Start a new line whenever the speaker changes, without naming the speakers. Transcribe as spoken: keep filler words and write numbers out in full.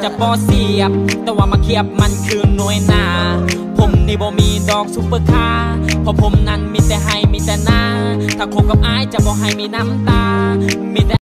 จะปอเสียบแต่ว่ามาเคียบมันคือหน่วยหนาผมนี่บ่มีดอกซุปเปอร์คาร์เพราะผมนั้นมีแต่ให้มีแต่หน้าถ้าคบกับอายจะบ่ให้มีน้ำตามีแต่